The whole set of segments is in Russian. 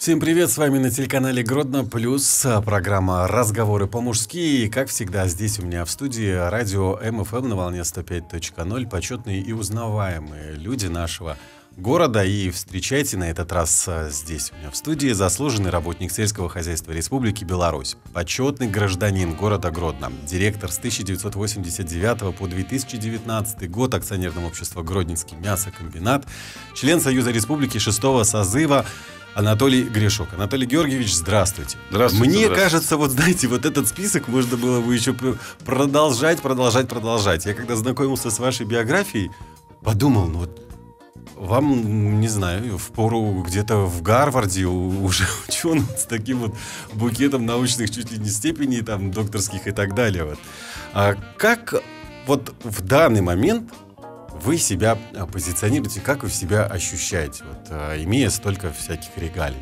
Всем привет, с вами на телеканале Гродно Плюс, программа «Разговоры по-мужски». И, как всегда, здесь у меня в студии радио МФМ на волне 105.0, почетные и узнаваемые люди нашего города. И встречайте на этот раз здесь у меня в студии заслуженный работник сельского хозяйства Республики Беларусь, почетный гражданин города Гродно, директор с 1989 по 2019 год акционерного общества «Гродненский мясокомбинат», член Союза Республики 6-го созыва Анатолий Гришук. Анатолий Георгиевич, здравствуйте. Здравствуйте. Мне кажется, вот знаете, вот этот список можно было бы еще продолжать. Я когда знакомился с вашей биографией, подумал, ну вот вам, не знаю, впору где-то в Гарварде уже ученым с таким вот букетом научных чуть ли не степеней, там, докторских и так далее. Вот. А как вот в данный момент вы себя позиционируете, как вы себя ощущаете, вот, имея столько всяких регалий?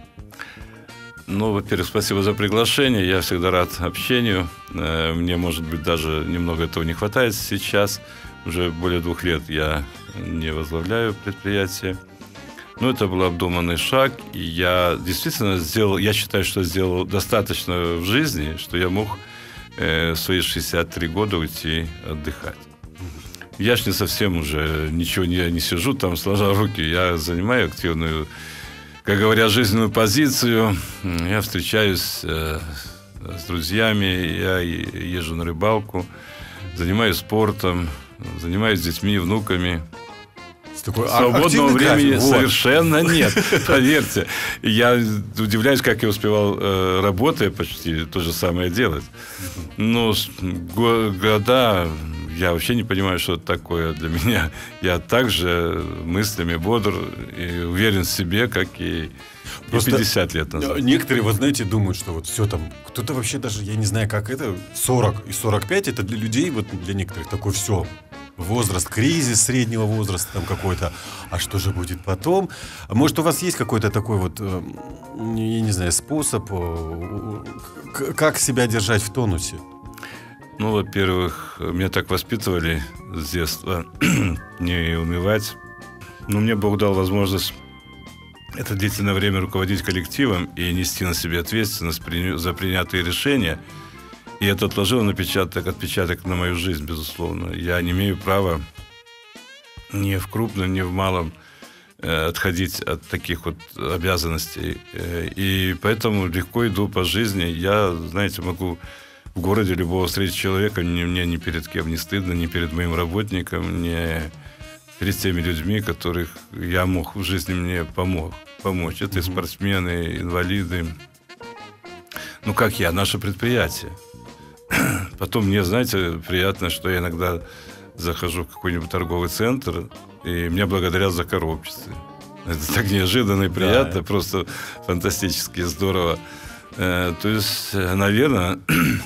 Ну, во-первых, спасибо за приглашение. Я всегда рад общению. Мне, может быть, даже немного этого не хватает сейчас. Уже более 2 лет я не возглавляю предприятие. Но это был обдуманный шаг. И я действительно сделал, я считаю, что сделал достаточно в жизни, что я мог в свои 63 года уйти отдыхать. Я ж не совсем уже ничего не сижу там, сложа руки. Я занимаю активную, как говорят, жизненную позицию. Я встречаюсь с друзьями, я езжу на рыбалку, занимаюсь спортом, занимаюсь с детьми, внуками. Свободного времени совершенно нет, поверьте. Я удивляюсь, как я успевал, работая, почти то же самое делать. Но года... Я вообще не понимаю, что это такое для меня. Я также мыслями бодр и уверен в себе, как и 50 лет назад. Некоторые, вот знаете, думают, что вот все там, кто-то вообще даже, я не знаю, как это, 40 и 45, это для людей, вот для некоторых такой все, возраст, кризис среднего возраста там какой-то. А что же будет потом? Может, у вас есть какой-то такой вот, я не знаю, способ, как себя держать в тонусе? Ну, во-первых, меня так воспитывали с детства не унывать. Но мне Бог дал возможность это длительное время руководить коллективом и нести на себе ответственность за принятые решения. И это отложило отпечаток на мою жизнь, безусловно. Я не имею права ни в крупном, ни в малом отходить от таких вот обязанностей. И поэтому легко иду по жизни. Я, знаете, могу в городе любого встретить человека, мне ни перед кем не стыдно, ни перед моим работником, ни перед теми людьми, которых я мог в жизни мне помочь. Это и спортсмены, инвалиды. Ну, как я, наше предприятие. Потом мне, знаете, приятно, что я иногда захожу в какой-нибудь торговый центр, и меня благодарят за коробчицы. Это так неожиданно и приятно, да. Просто фантастически здорово. То есть, наверное,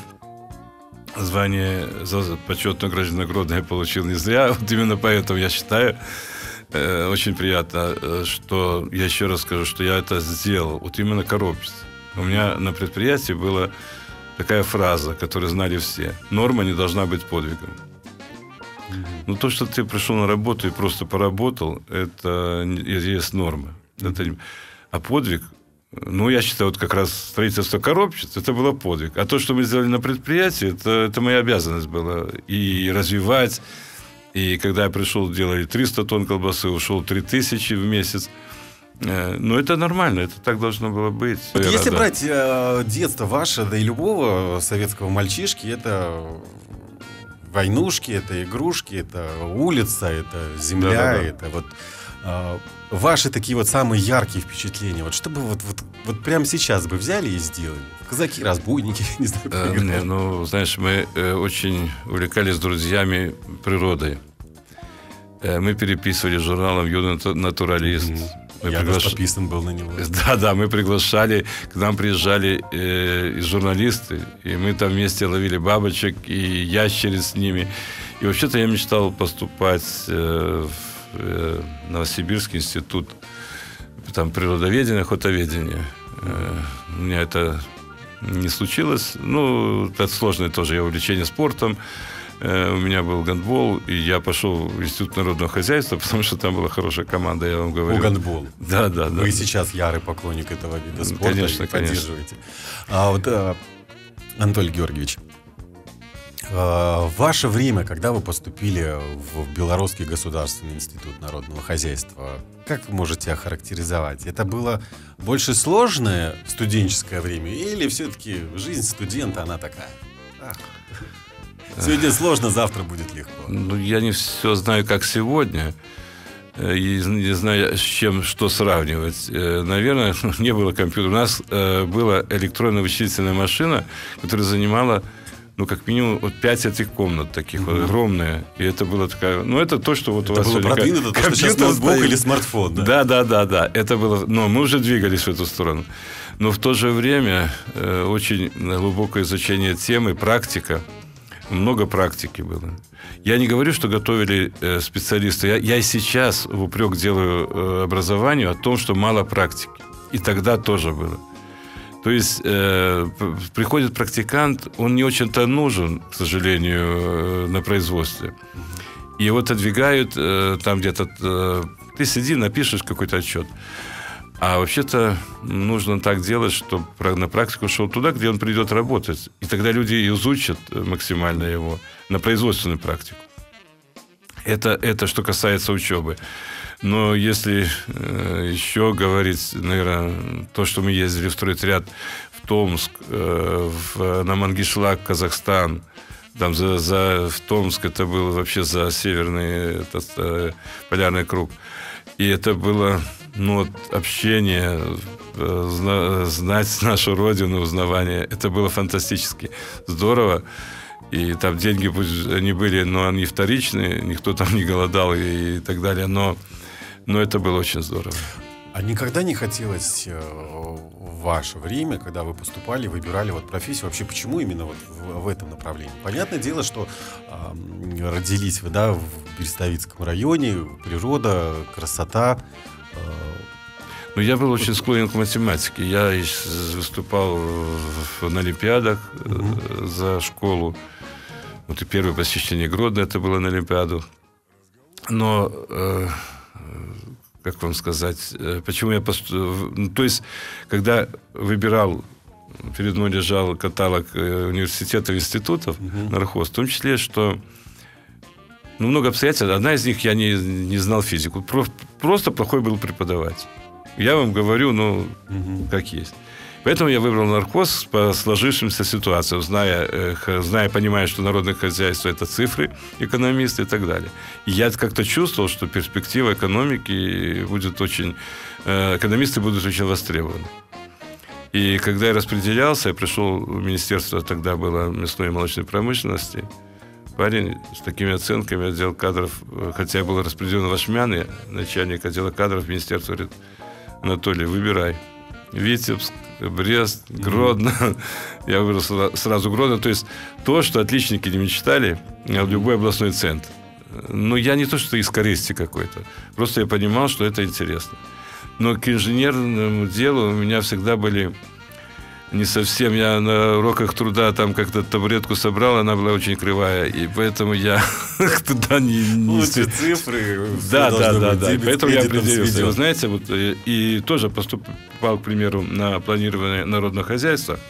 звание за почетного гражданина Гродно я получил не зря. Вот именно поэтому я считаю, очень приятно, что, я еще раз скажу, что я это сделал. Вот именно коробчица. У меня на предприятии была такая фраза, которую знали все. Норма не должна быть подвигом. Но то, что ты пришел на работу и просто поработал, это есть норма. А подвиг, ну, я считаю, вот как раз строительство коробчиц, это было подвиг. А то, что мы сделали на предприятии, это моя обязанность была. И развивать. И когда я пришел, делали 300 тонн колбасы, ушел 3000 в месяц. Ну, это нормально, это так должно было быть. Вот если брать детство ваше, да и любого советского мальчишки, это войнушки, это игрушки, это улица, это земля, это вот... Ваши такие вот самые яркие впечатления, вот что бы вот прямо сейчас бы взяли и сделали? Казаки, разбойники, не знаю. Ну, знаешь, мы очень увлекались с друзьями природой. Мы переписывали журналом «Юный натуралист». Я даже подписан был на него. Да, мы приглашали, к нам приезжали журналисты, и мы там вместе ловили бабочек и ящериц с ними. И вообще-то я мечтал поступать в Новосибирский институт там природоведения, охотоведения. У меня это не случилось. Ну, это сложное тоже. Я увлечение спортом. у меня был гандбол, и я пошел в Институт народного хозяйства, потому что там была хорошая команда, я вам говорю. По гандболу? Да. Вы сейчас ярый поклонник этого вида спорта, конечно, и поддерживаете. А вот, Анатолий Георгиевич, в ваше время, когда вы поступили в Белорусский государственный институт народного хозяйства, как вы можете охарактеризовать? Это было больше сложное студенческое время или все-таки жизнь студента, она такая? Сегодня сложно, завтра будет легко. Ну, я не все знаю, как сегодня. И не знаю, с чем, что сравнивать. Наверное, не было компьютера. У нас была электронная вычислительная машина, которая занимала, ну, как минимум, вот 5 этих комнат таких, вот, огромные. И это было такая... Ну, это то, что вот это у вас... Это было продвинуто, то, что сейчас ноутбук или смартфон, да? Да. Это было... Но мы уже двигались в эту сторону. Но в то же время очень глубокое изучение темы, практика. Много практики было. Я не говорю, что готовили специалисты. Я и сейчас в упрек делаю образованию о том, что мало практики. И тогда тоже было. То есть приходит практикант, он не очень-то нужен, к сожалению, на производстве. И его отодвигают там где-то... Ты сиди, напишешь какой-то отчет. А вообще-то нужно так делать, чтобы на практику шел туда, где он придет работать. И тогда люди изучат максимально его на производственную практику. Это что касается учебы. Но если еще говорить, наверное, то, что мы ездили в стройотряд в Томск, на Мангишлак, Казахстан, там в Томск, это было вообще за северный полярный круг. И это было... Ну, вот общение, знать нашу родину, узнавание, это было фантастически здорово. И там деньги, пусть они были, но они вторичные, никто там не голодал и так далее. Но это было очень здорово. А никогда не хотелось в ваше время, когда вы поступали, выбирали вот профессию, вообще почему именно вот в этом направлении? Понятное дело, что родились вы, да, в Берестовицком районе, природа, красота. Ну, я был очень склонен к математике. Я выступал на олимпиадах за школу. Вот и первое посещение Гродно, это было на олимпиаду. Но, как вам сказать, почему я поступил... То есть, когда выбирал, перед мной лежал каталог университетов и институтов на РХОС, в том числе, что много обстоятельств. Одна из них, я не знал физику. Просто плохой был преподаватель. Я вам говорю, как есть. Поэтому я выбрал нархоз по сложившимся ситуациям, зная, понимая, что народное хозяйство – это цифры, экономисты и так далее. И я как-то чувствовал, что перспектива экономики будет очень... Экономисты будут очень востребованы. И когда я распределялся, я пришел в министерство, тогда было мясной и молочной промышленности, парень с такими оценками, отдел кадров, хотя я был распределен в Ашмяне, начальник отдела кадров министерства, говорит: Анатолий, выбирай. Витебск, Брест, Гродно. Я выбрал сразу Гродно. То есть то, что отличники не мечтали, любой областной центр. Но я не то, что из корысти какой-то. Просто я понимал, что это интересно. Но к инженерному делу у меня всегда были... Не совсем. Я на уроках труда там как-то табуретку собрал, она была очень кривая, и поэтому я туда не... Лучше цифры. Да. Поэтому я определился. Вы знаете, вот, и тоже поступал, к примеру, на планирование народного хозяйства,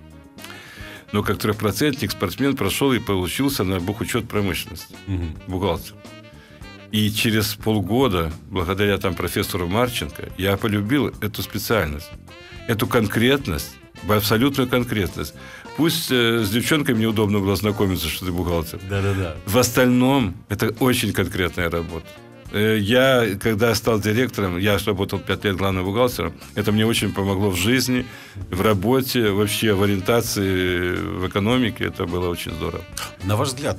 но как 3% спортсмен прошел и получился на бухучет промышленности, бухгалтер. И через полгода, благодаря там профессору Марченко, я полюбил эту специальность, эту конкретность, абсолютную конкретность. Пусть с девчонкой мне удобно было знакомиться, что ты бухгалтер. Да. В остальном это очень конкретная работа. Я, когда стал директором, я работал 5 лет главным бухгалтером, это мне очень помогло в жизни, в работе, вообще в ориентации, в экономике. Это было очень здорово. На ваш взгляд,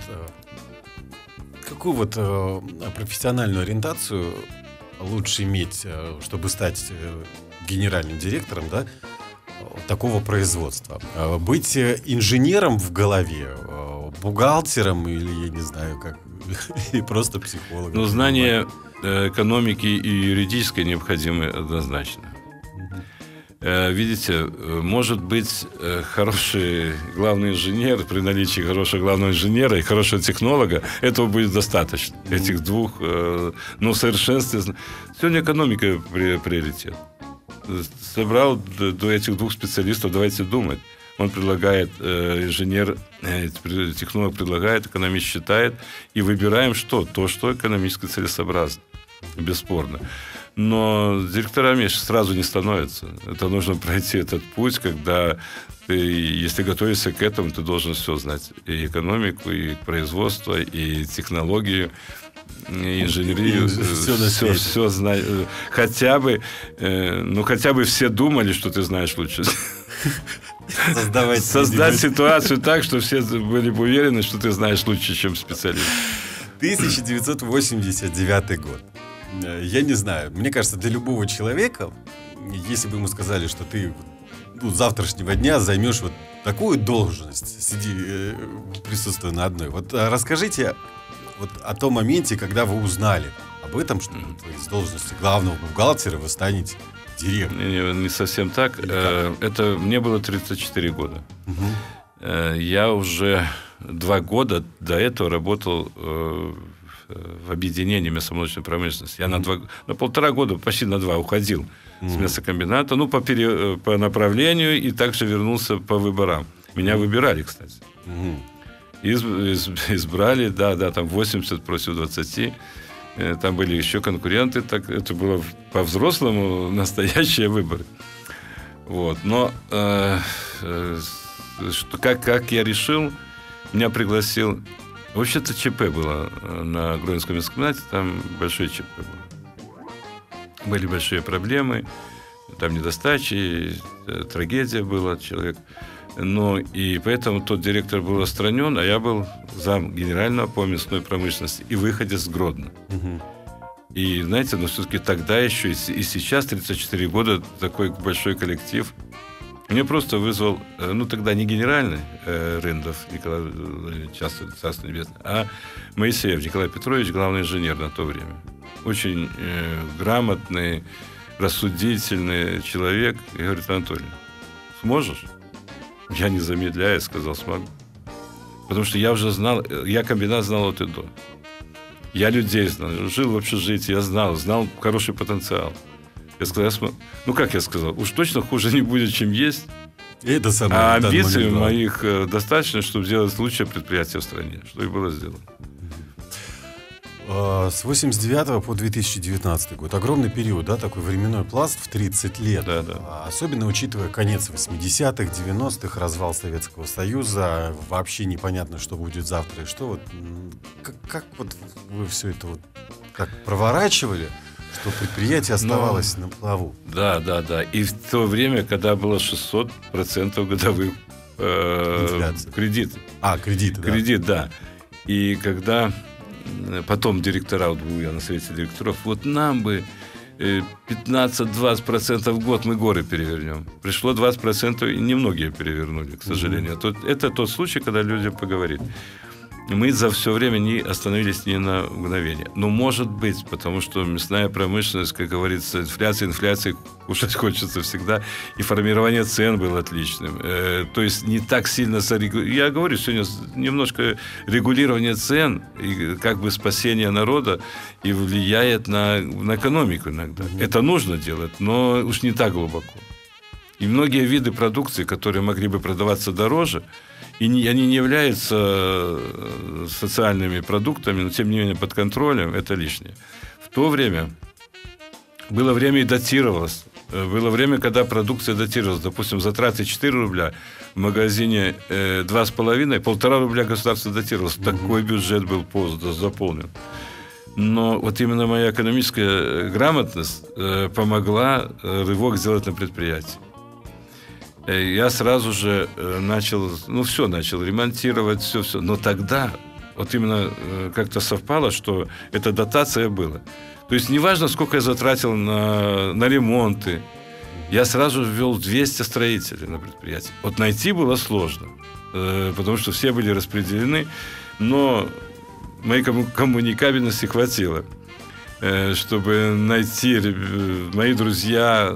какую вот профессиональную ориентацию лучше иметь, чтобы стать генеральным директором, да, такого производства? Быть инженером в голове, бухгалтером или, я не знаю, как, или просто психологом? Ну, знания экономики и юридической необходимы однозначно. видите, может быть хороший главный инженер, при наличии хорошего главного инженера и хорошего технолога, этого будет достаточно. Этих двух, но в совершенстве... Сегодня экономика приоритет. Собрал до этих двух специалистов, давайте думать. Он предлагает, инженер, технолог предлагает, экономист считает, и выбираем что? То, что экономически целесообразно. Бесспорно. Но директорами сразу не становятся. Это нужно пройти этот путь, когда ты, если готовишься к этому, ты должен все знать. И экономику, и производство, и технологию, и инженерию. Все знать. Хотя бы все думали, что ты знаешь лучше. Создать ситуацию так, что все были бы уверены, что ты знаешь лучше, чем специалист. 1989 год. Я не знаю. Мне кажется, для любого человека, если бы ему сказали, что ты с завтрашнего дня займешь вот такую должность, присутствуя на одной. Вот расскажите вот о том моменте, когда вы узнали об этом, что с должности главного бухгалтера вы станете директором. Не совсем так. Это мне было 34 года. Я уже 2 года до этого работал в объединении мясомолочной промышленности. Я на 1,5 года, почти на 2 уходил с мясокомбината, по направлению, и также вернулся по выборам. Меня выбирали, кстати. Избрали, там 80 против 20. Там были еще конкуренты. Так, это было по-взрослому настоящие выборы. Вот. Но как я решил, меня пригласил... Вообще-то ЧП было на Гродненском мясокомбинате, там большое ЧП было. Были большие проблемы, там недостачи, трагедия была, человек. И поэтому тот директор был отстранен, а я был зам генерального по мясной промышленности и выходец с Гродно. И, знаете, все-таки тогда еще и сейчас, 34 года, такой большой коллектив. Мне просто вызвал, тогда не генеральный Рындов Николай Царство Небесное, а Моисеев Николай Петрович, главный инженер на то время. Очень грамотный, рассудительный человек. И говорит: Анатолий, сможешь? Я, не замедляя, сказал: смогу. Потому что я уже знал, я комбинат знал от и до. Я людей знал, жил в общежитии, я знал хороший потенциал. Я сказал: как я сказал, уж точно хуже не будет, чем есть. Это самое, а амбиций моих достаточно, чтобы сделать лучшее предприятие в стране, что и было сделано. С 89 по 2019 год. Огромный период, да, такой временной пласт в 30 лет. Да. Особенно учитывая конец 80-х, 90-х, развал Советского Союза. Вообще непонятно, что будет завтра и что. Вот, как вот вы все это вот так проворачивали, что предприятие оставалось на плаву? Да. И в то время, когда было 600% годовых кредит. Кредиты, да. Кредит, да. И когда потом директора, я на совете директоров, вот нам бы 15-20% в год мы горы перевернем. Пришло 20%, и немногие перевернули, к сожалению. Это тот случай, когда люди поговорили. Мы за все время не остановились ни на мгновение. Но может быть, потому что мясная промышленность, как говорится, инфляция, кушать хочется всегда, и формирование цен было отличным. То есть не так сильно Я говорю, сегодня немножко регулирование цен и как бы спасение народа и влияет на экономику иногда. Это нужно делать, но уж не так глубоко. И многие виды продукции, которые могли бы продаваться дороже, и они не являются социальными продуктами, но тем не менее под контролем, это лишнее. В то время было время и датировалось. Было время, когда продукция датировалась. Допустим, затраты 4 рубля, в магазине 2,5, 1,5 рубля государство датировалось. Такой бюджет был заполнен. Но вот именно моя экономическая грамотность помогла рывок сделать на предприятии. Я сразу же начал ремонтировать, все. Но тогда вот именно как-то совпало, что эта дотация была. То есть неважно, сколько я затратил на ремонты, я сразу ввел 200 строителей на предприятие. Вот найти было сложно, потому что все были распределены, но моей коммуникабельности хватило. чтобы найти мои друзья,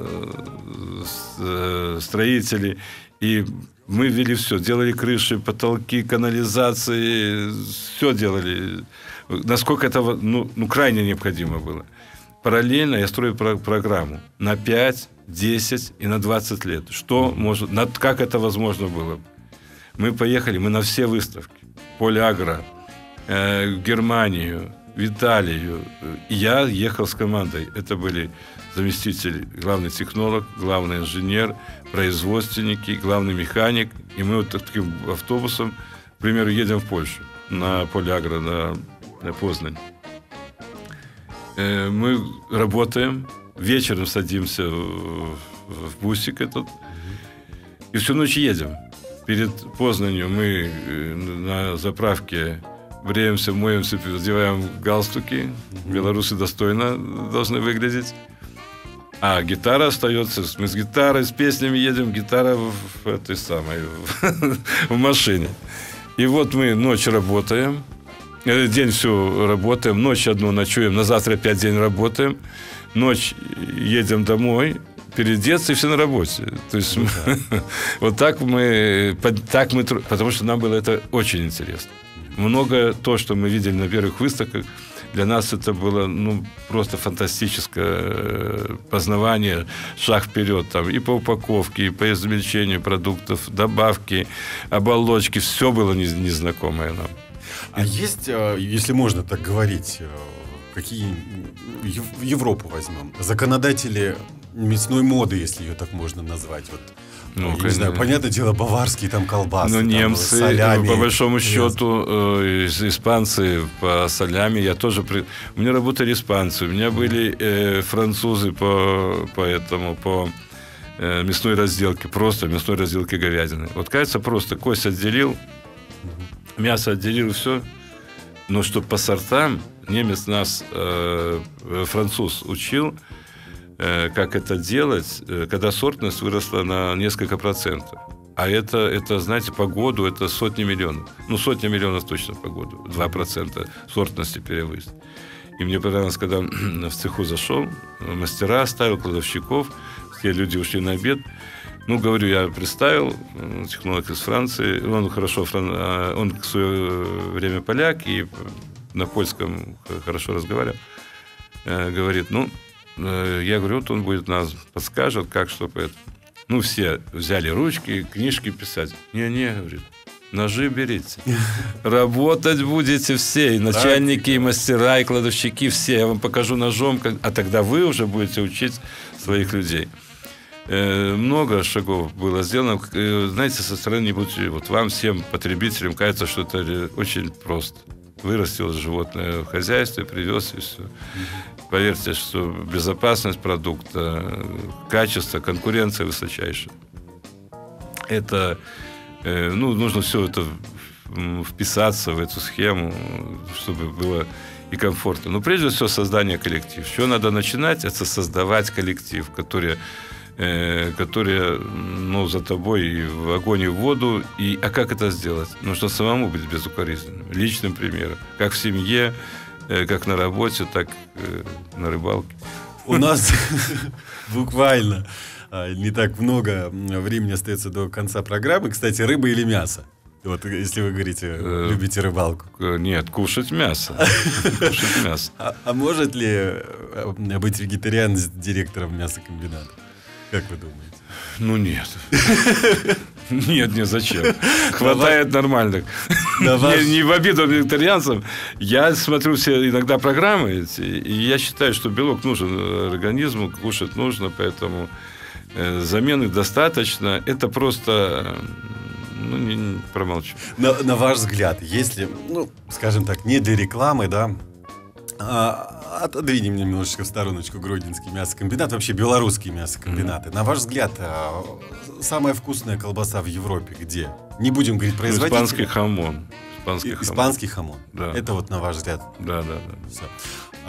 строители. И мы вели все. Делали крыши, потолки, канализации. Все делали. Насколько это крайне необходимо было. Параллельно я строю программу на 5, 10 и на 20 лет. Что может, как это возможно было? Мы поехали, мы на все выставки. Полягра, в Германию, в Италию. И я ехал с командой. Это были заместитель, главный технолог, главный инженер, производственники, главный механик. И мы вот таким автобусом, к примеру, едем в Польшу на Полягра, на Познань. Мы работаем, вечером садимся в бусик этот и всю ночь едем. Перед Познанью мы на заправке бреемся, моемся, одеваем галстуки. Белорусы достойно должны выглядеть. А гитара остается. Мы с гитарой, с песнями едем. Гитара в этой самой в машине. И вот мы ночь работаем. День все работаем. Ночь одну ночуем. На завтра опять день работаем. Ночь едем домой. Переодеться и все на работе. То есть вот так мы, потому что нам было это очень интересно. Многое то, что мы видели на первых выставках, для нас это было просто фантастическое познавание, шаг вперед там, и по упаковке, и по измельчению продуктов, добавки, оболочки, все было незнакомое нам. А есть, если можно так говорить, какие Европу возьмем, законодатели мясной моды, если ее так можно назвать, вот. Не знаю, понятное дело, баварские там колбасы. Ну, немцы, солями, по большому счету, испанцы по солями. Я тоже... У меня работали испанцы, у меня были французы по мясной разделке, просто мясной разделке говядины. Вот, кажется, просто кость отделил, мясо отделил, и все. Но что по сортам, немец нас, француз учил, как это делать, когда сортность выросла на несколько процентов. А это, знаете, по году это сотни миллионов. Сотни миллионов точно по году. 2% сортности перевыс. И мне понравилось, когда в цеху зашел, мастера оставил, кладовщиков, все люди ушли на обед. Говорю, я представил, технолог из Франции, он хорошо, он в свое время поляк и на польском хорошо разговаривал. Говорит, я говорю, вот он будет нас подскажет, как, что поэтому. Все взяли ручки, книжки писать. Не, говорит, ножи берите. Работать будете все, и начальники, и мастера, и кладовщики, все. Я вам покажу ножом, а тогда вы уже будете учить своих людей. Много шагов было сделано. Знаете, со стороны вот вам, всем потребителям, кажется, что это очень просто. Вырастил животное в хозяйстве, привез, и все. Поверьте, что безопасность продукта, качество, конкуренция высочайшая. Это, нужно все это вписаться в эту схему, чтобы было и комфортно. Но прежде всего создание коллектива. Что надо начинать? Это создавать коллектив, который за тобой и в огонь, и в воду. А как это сделать? Нужно самому быть безукоризненным, личным примером. Как в семье, как на работе, так на рыбалке. У нас буквально не так много времени остается до конца программы. Кстати, рыба или мясо? Вот если вы говорите, любите рыбалку. Нет, кушать мясо. А может ли быть вегетариан с директором мясокомбината? Как вы думаете? Нет. Нет, зачем? Хватает нормальных. Не в обиду вегетарианцам. Я смотрю все иногда программы, и я считаю, что белок нужен организму, кушать нужно, поэтому замены достаточно. Это просто... промолчу. На ваш взгляд, если, скажем так, не для рекламы, да, отодвинем немножечко в стороночку Гродненский мясокомбинат, вообще белорусские мясокомбинаты. На ваш взгляд, самая вкусная колбаса в Европе где? Не будем говорить производителя. Испанский хамон. Испанский хамон. Да. Это вот на ваш взгляд. Да.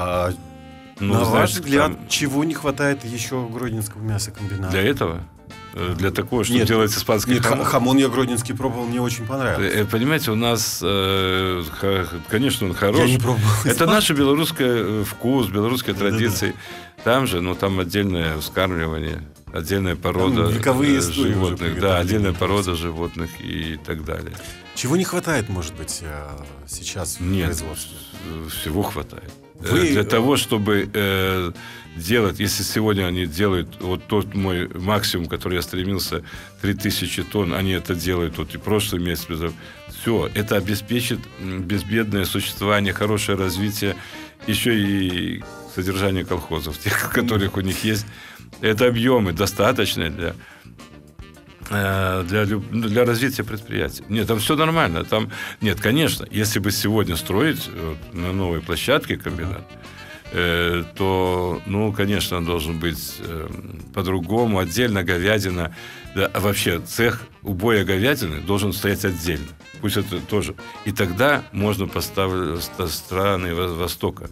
На ваш взгляд, чего не хватает еще Гродненского мясокомбината? Для этого? для такого, чтобы делать испанский хамон. Хамон я гродненский пробовал, мне очень понравился. Понимаете, у нас, конечно, он хороший. Я не пробовал. Это наш белорусский вкус, белорусские традиции. Там же, там отдельное вскармливание, отдельная порода животных, отдельная порода животных и так далее. Чего не хватает, может быть, сейчас в производстве? Всего хватает. Для того, чтобы делать, если сегодня они делают вот тот мой максимум, который я стремился, 3000 тонн, они это делают вот и прошлый месяц. Все, это обеспечит безбедное существование, хорошее развитие, еще и содержание колхозов, тех, которых у них есть. Это объемы достаточные для развития предприятия. Нет, там все нормально. Нет, конечно, если бы сегодня строить на новой площадке комбинат, то, конечно, он должен быть по-другому, отдельно говядина. Да, а вообще цех убоя говядины должен стоять отдельно. Пусть это тоже. И тогда можно поставить страны Востока.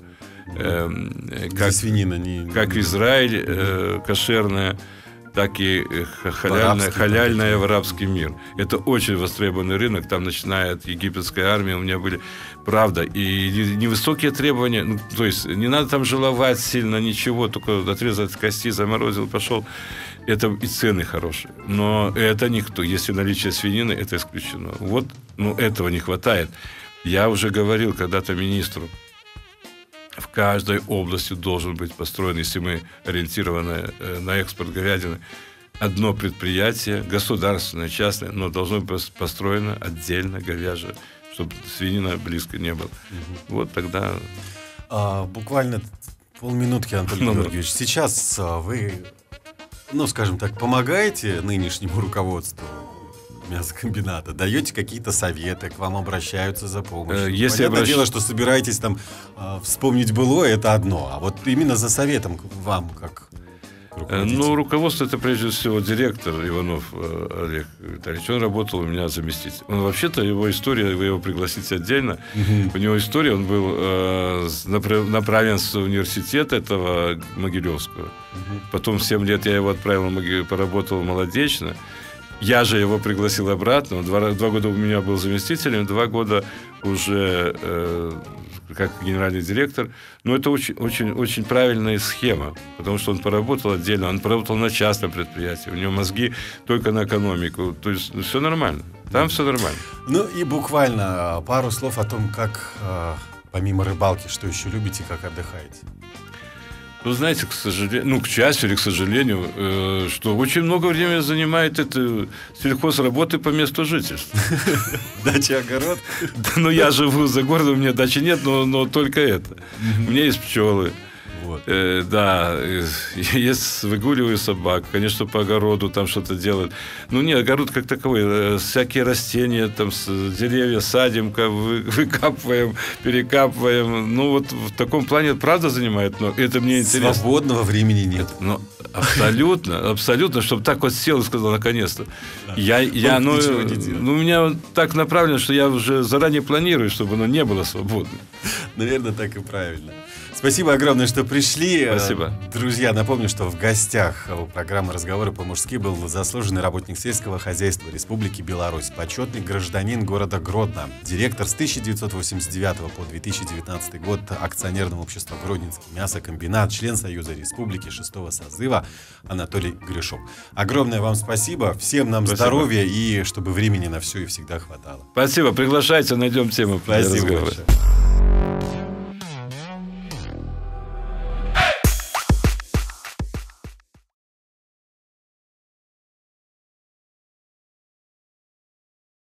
Как свинина как Израиль кошерная, так и халяльная в арабский мир. Это очень востребованный рынок. Там, начиная от египетской армии, у меня были, правда, и невысокие требования. То есть не надо там жиловать сильно, ничего, только отрезать кости, заморозил, пошел. Это и цены хорошие. Но это никто. Если наличие свинины, это исключено. Вот, этого не хватает. Я уже говорил когда-то министру, в каждой области должен быть построен, если мы ориентированы на экспорт говядины, одно предприятие, государственное, частное, но должно быть построено отдельно говяжье, чтобы свинина близко не было. Вот тогда... Буквально полминутки, Анатолий Георгиевич. Сейчас вы, скажем так, помогаете нынешнему руководству мясокомбината, даете какие-то советы, к вам обращаются за помощью. Понятное дело, что собираетесь там вспомнить былое, это одно, а вот именно за советом к вам, как руководитель. Руководство — это прежде всего директор Иванов Олег Витальевич. Он работал у меня заместителем. Он вообще-то, его история, вы его пригласите отдельно. У него история, он был направлен с университета этого Могилевского. Потом 7 лет я его отправил, поработал молодечно. Я же его пригласил обратно. Он 2 года у меня был заместителем, 2 года уже как генеральный директор. Но это очень, очень, очень правильная схема, потому что он поработал отдельно, он поработал на частном предприятии, у него мозги только на экономику. То есть все нормально. Там все нормально. И буквально пару слов о том, как помимо рыбалки, что еще любите, как отдыхаете. Вы знаете, к сожалению, к счастью или к сожалению, что очень много времени занимает это сельхозработы по месту жительства. Дача, огород? Я живу за городом, у меня дачи нет, но только это. У меня есть пчелы. Есть, выгуливаю собак, конечно, по огороду там что-то делают. Огород как таковой, всякие растения, там, деревья садим, выкапываем, перекапываем. В таком плане правда занимает, но это мне интересно. Свободного времени нет. Абсолютно, чтобы так вот сел и сказал, наконец-то. У меня так направлено, что я уже заранее планирую, чтобы оно не было свободным. Наверное, так и правильно. Спасибо огромное, что пришли. Спасибо. Друзья, напомню, что в гостях у программы «Разговоры по-мужски» был заслуженный работник сельского хозяйства Республики Беларусь, почетный гражданин города Гродно, директор с 1989 по 2019 год акционерного общества «Гродненский мясокомбинат», член Союза Республики 6-го созыва Анатолий Гришов. Огромное вам спасибо. Всем нам здоровья и чтобы времени на все и всегда хватало. Спасибо. Приглашайте, найдем тему. Спасибо большое.